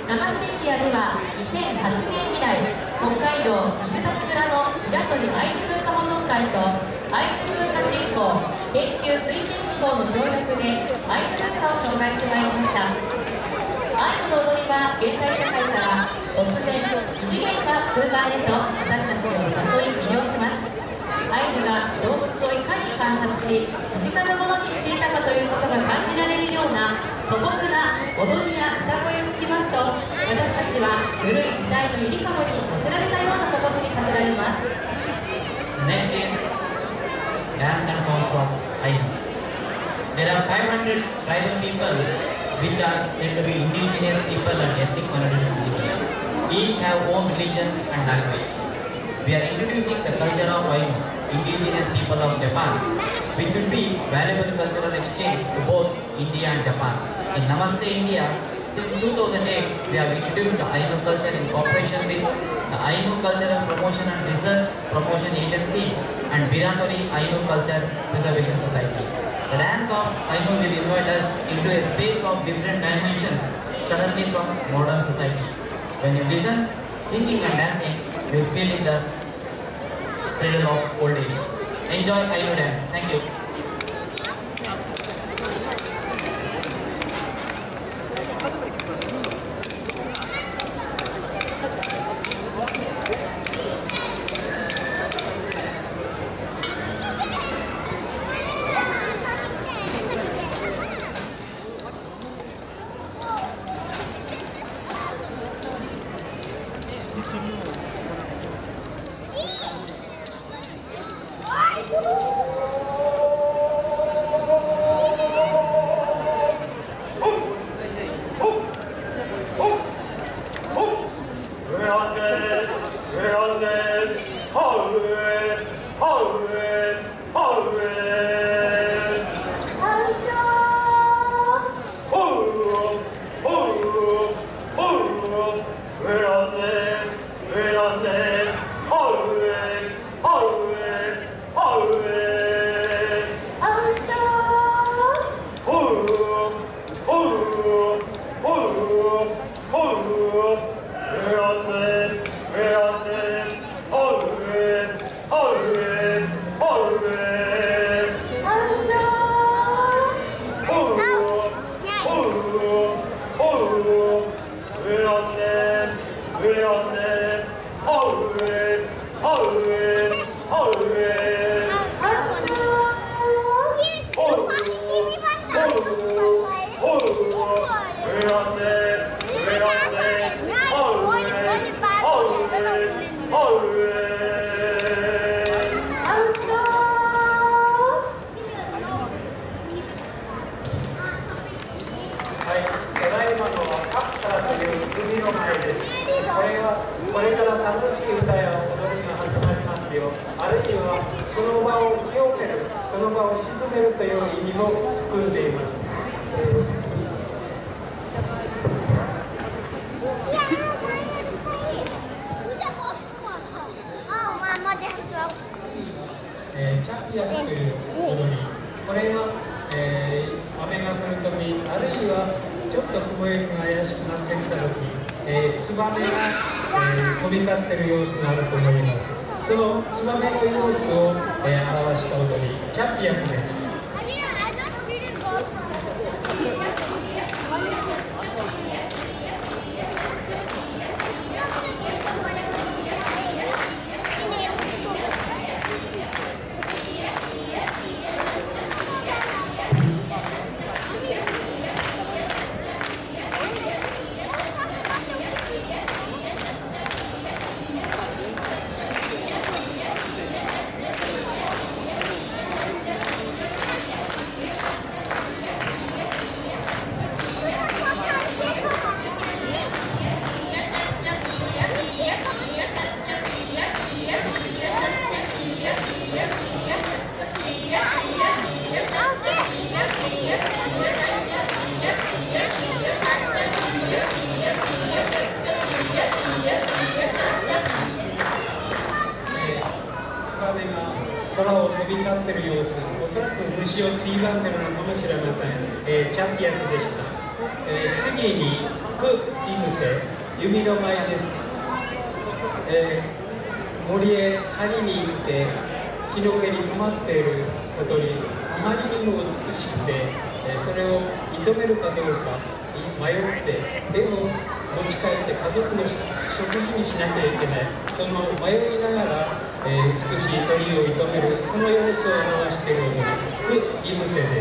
長瀬エリアでは2008年以来、北海道水谷村の平取アイヌ文化保存会とアイヌ文化振興研究推進機構の協力でアイヌ文化を紹介してまいりました。アイヌの踊りは現代社会から突然異次元な空間へと私たちを誘い魅了します。アイヌが動物をいかに観察し身近なものにしていたかということが感じられるような素朴な踊りや歌声を聞きますと、私たちは古い時代のゆりかごに乗せられたような心にさせられます。 Next is dance and song from Ainu. There are 500 tribal people which are said to be indigenous people and ethnic minorities in India. Each have own religion and language. We are introducing the culture of Ainu, indigenous people of Japan, which will be valuable cultural exchange to both India and Japan. In Namaste India, since 2008, we have introduced the Ainu culture in cooperation with the Ainu Cultural Promotion and Research Promotion Agency and Biranori Ainu Culture Preservation Society. The dance of Ainu will invite us into a space of different dimensions suddenly from modern society. When you listen, singing and dancing, you feel in the thrill of old age. Enjoy Ainu dance. Thank you. イムセ、弓の舞です。森へ狩りに行って木の上に止まっていることにあまりにも美しくて、それを射止めるかどうか迷って手を持ち帰って家族の食事にしなきゃいけない、その迷いながら、美しい鳥を射止める、その様子を表しているのがイムセです。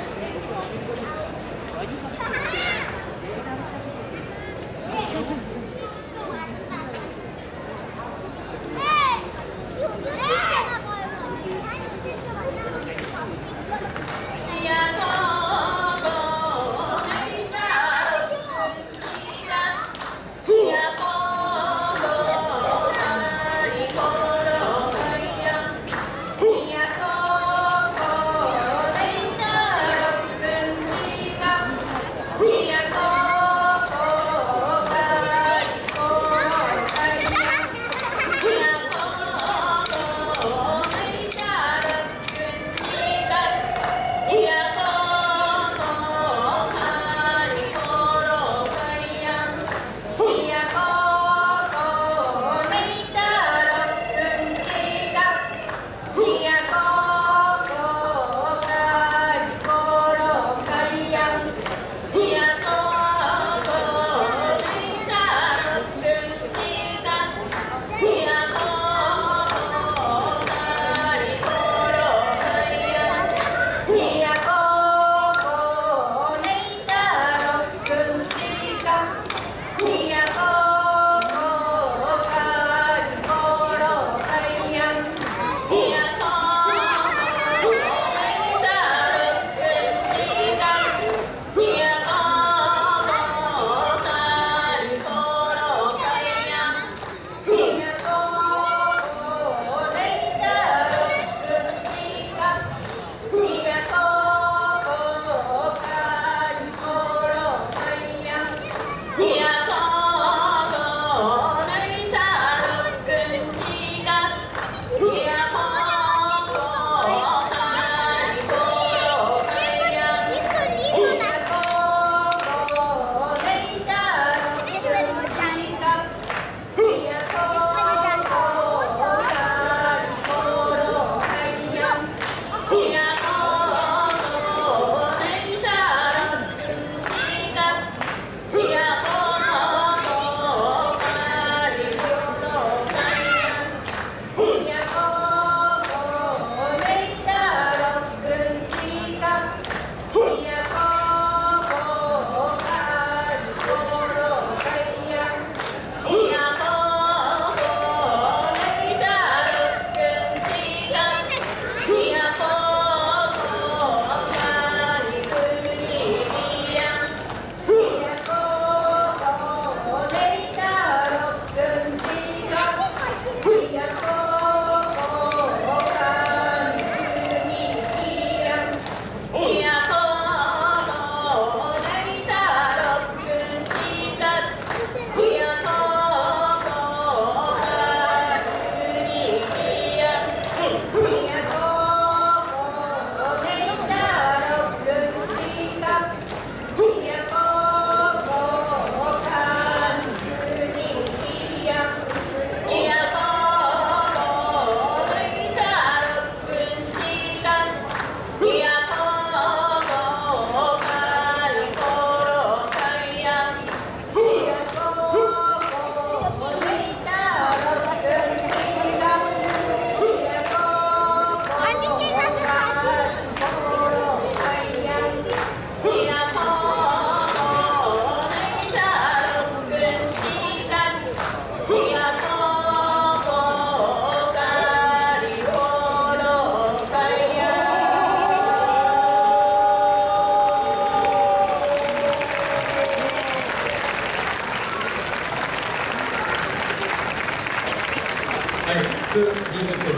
リムセです。なんとか、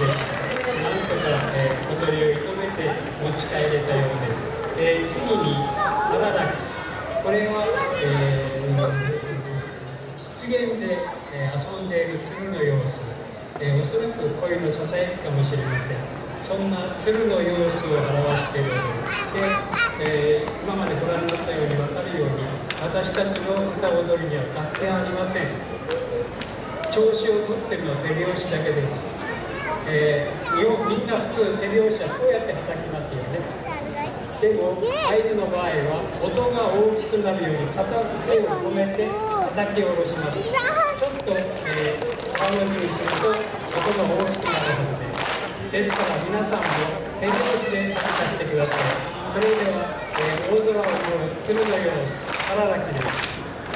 踊りを射止めて持ち帰れたようです。次に荒滝、これは、湿原で、遊んでいる鶴の様子、おそらく恋のささやきかもしれません。そんな鶴の様子を表しているので、今までご覧になったように分かるように私たちの歌踊りには関係ありません。調子をとってるのは手拍子だけです。みんな普通手拍子はこうやって叩きますよね。でもアイヌの場合は音が大きくなるように片手を止めて叩き下ろします。ちょっと、顔の字にすると音が大きくなるはずです。ですから皆さんも手拍子で参加してください。それでは、大空を舞う鶴の様子、荒らきです。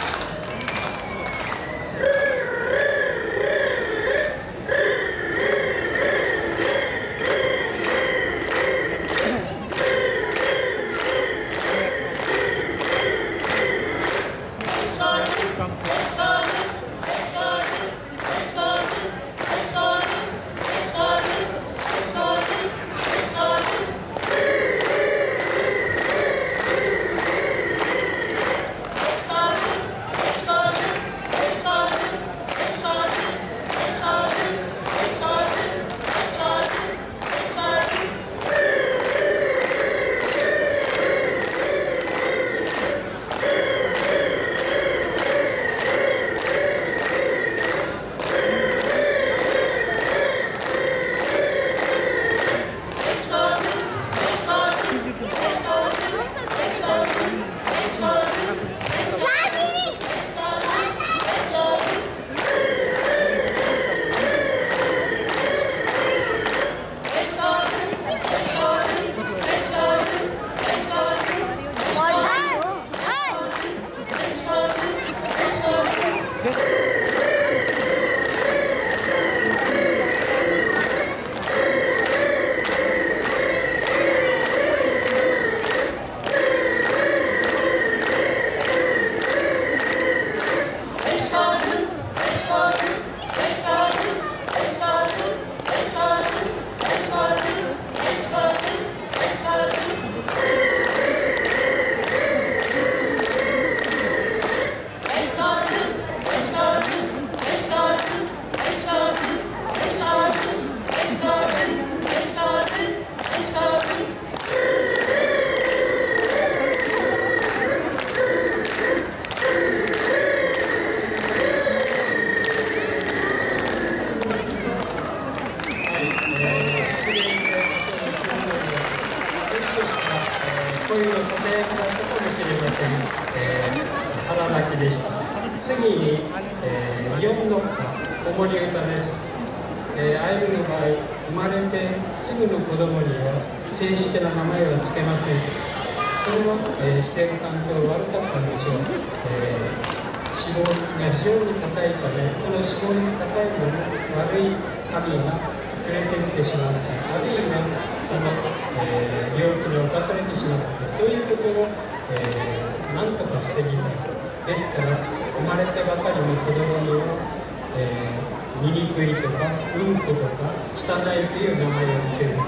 声のささやきだったかもしれません。腹泣きでした。次に、4の子守歌です。アイヌの場合、生まれてすぐの子供には正式な名前はつけません。これは、自然環境悪かったんでしょう。死亡率が非常に高いため、その死亡率高いのに悪い神が連れて行ってしまった、あるいはその、病気に侵されてしまった、そういうことを、なんとか防ぎたい。ですから、生まれてばかりの子供には、醜いとか、うんことか、汚いという名前をつけます。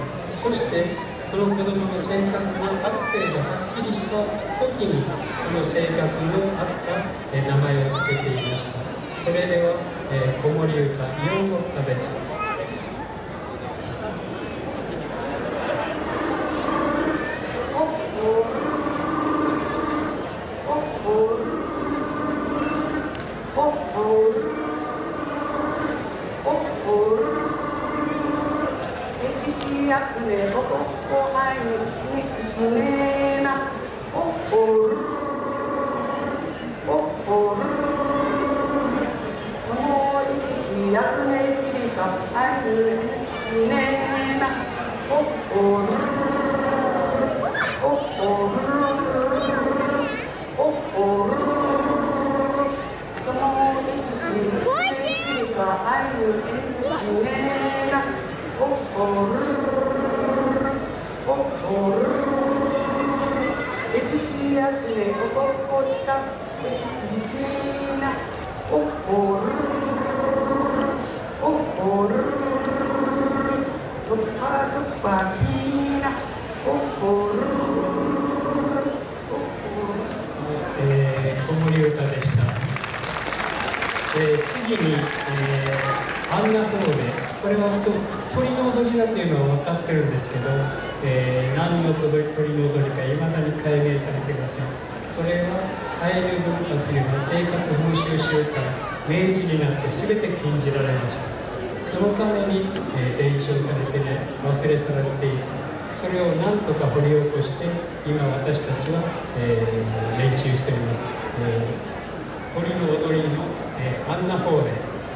そして、その子供の性格がある程度はっきりした時に、その性格のあった、名前をつけていました。それでは、子守歌、日本語歌です。子守歌でした。次に、アンナトーレ、これは鳥の踊りだというのは分かってるんですけど、何の鳥の踊りかいまだに解明されていません。それはアイヌ文化というのは生活風習史から明治になって全て禁じられました。そのために、伝承されてね、忘れ去られている。それを何とか掘り起こして今私たちは、練習しております。堀の踊りの、アンナホーレ。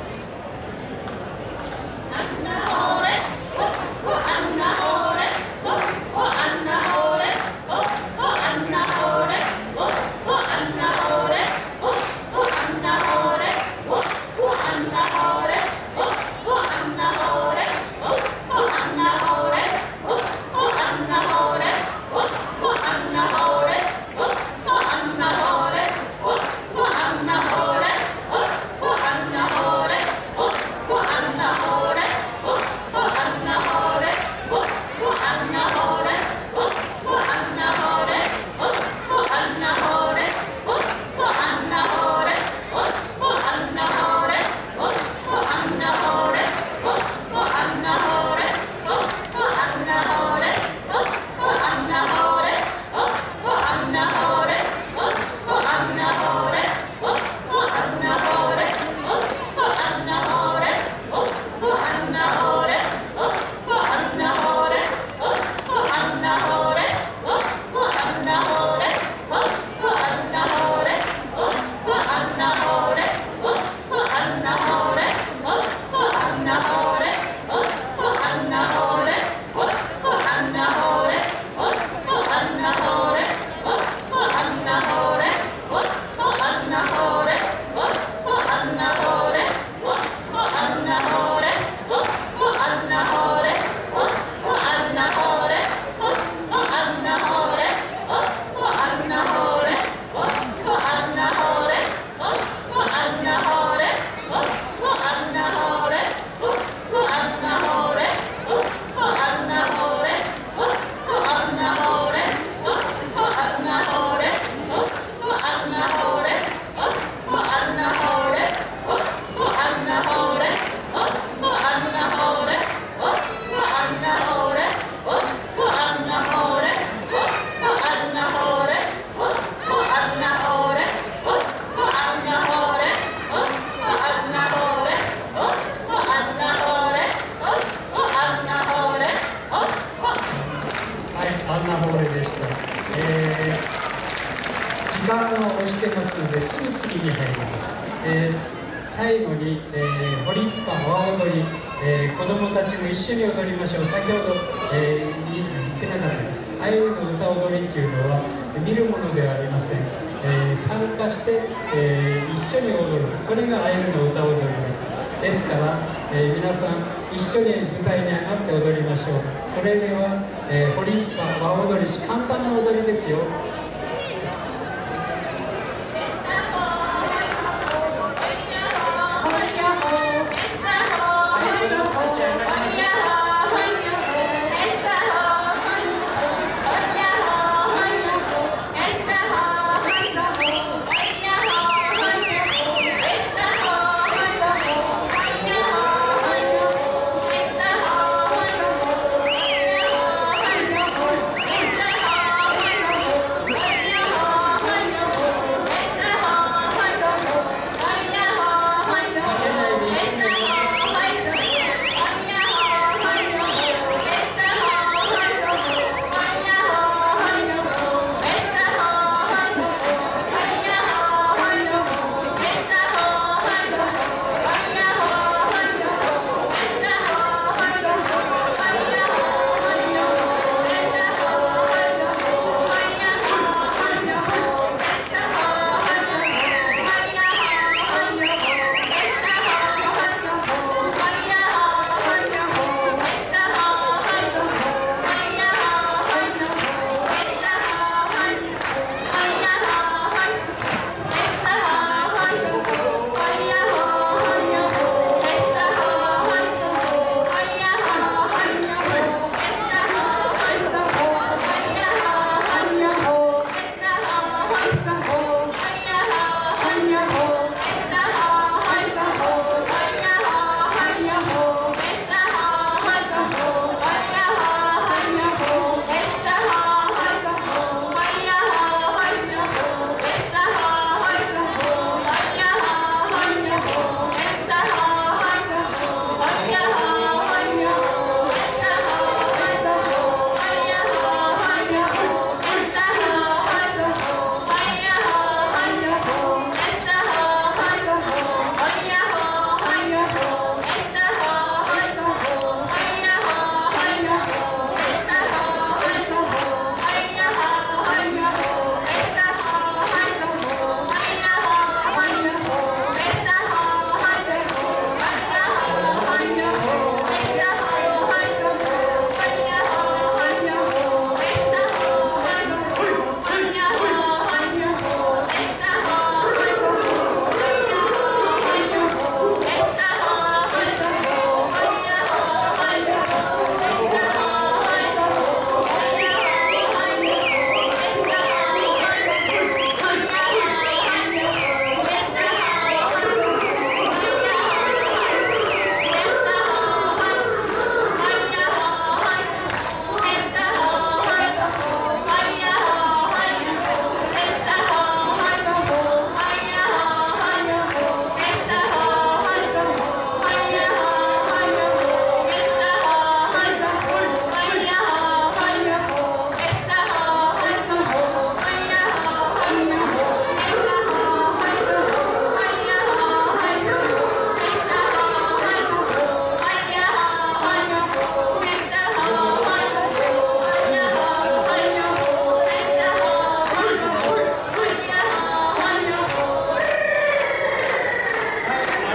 時間を押してますのですぐ次に入ります。最後に、ホリッパ阿波踊り、子どもたちも一緒に踊りましょう。先ほど、言ってなかったアイヌの歌踊りっていうのは見るものではありません。参加して、一緒に踊る、それがアイヌの歌踊りです。ですから、皆さん一緒に舞台に上がって踊りましょう。それでは、ホリッパ阿波踊り、簡単な踊りですよ。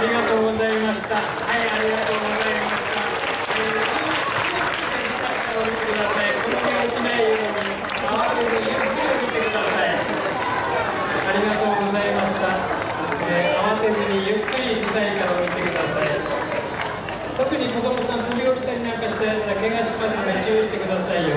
ありがとうございました。はい、ありがとうございました。お見てください。この目起きないように慌てずゆっくり見てください。ありがとうございました。慌てずにゆっくり見たいから見てください。特に子供さん飛び降りたりなんかしてやったら怪我しますので注意してくださいよ。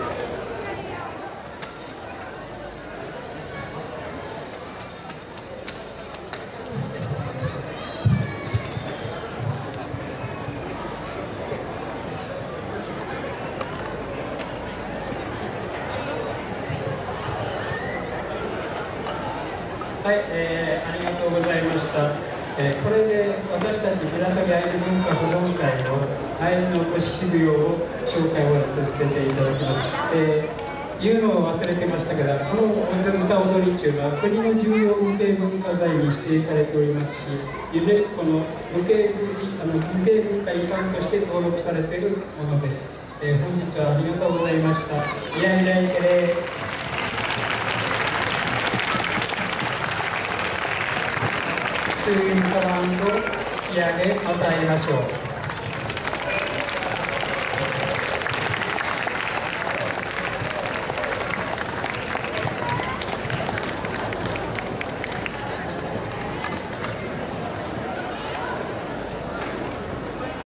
はい、ありがとうございました。これで私たち平戸アイヌ文化保存会のアイヌの古式舞踊を紹介をやらせていただきます。言うのを忘れてましたが、この歌踊り中は国の重要無形文化財に指定されておりますし、ユネスコの無形文化遺産として登録されているものです。本日はありがとうございました。いやいらいけれ。スイングランド仕上げまた会いましょう。